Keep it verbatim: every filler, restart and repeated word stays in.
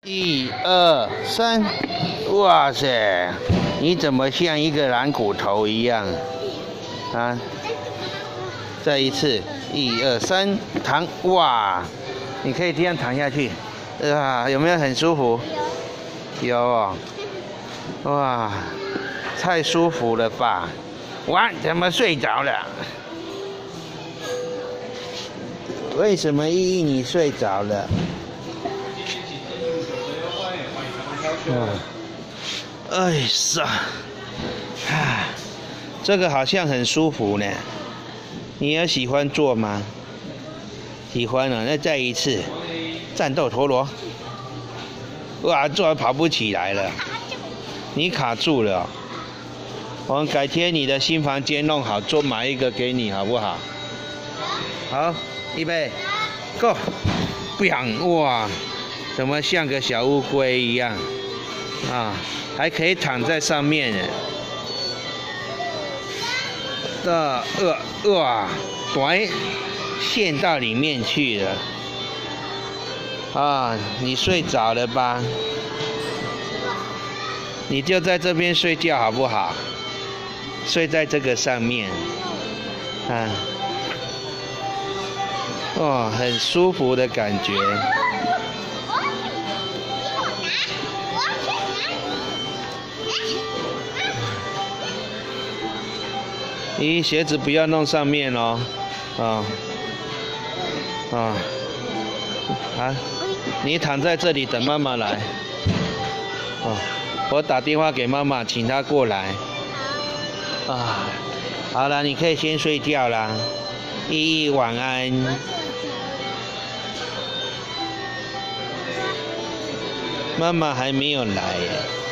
一二三，哇塞！你怎么像一个蓝骨头一样啊？再一次，一二三，躺！哇，你可以这样躺下去，啊，有没有很舒服？有哦，哇，太舒服了吧！哇，怎么睡着了？为什么依依你睡着了？嗯，哎呀，啊，这个好像很舒服呢。你也喜欢做吗？喜欢啊，那再一次，战斗陀螺。哇，做跑不起来了，你卡住了哦。我们改天你的新房间弄好，做买一个给你好不好？好，预备 ，Go！ biang！ 哇，怎么像个小乌龟一样？啊，还可以躺在上面呢。的呃哇，短陷到里面去了。啊，你睡着了吧？你就在这边睡觉好不好？睡在这个上面，啊，哦，很舒服的感觉。咦，鞋子不要弄上面哦，啊，啊，啊，你躺在这里等妈妈来。哦，我打电话给妈妈，请她过来。啊，好了，你可以先睡觉啦。依依晚安。妈妈还没有来耶。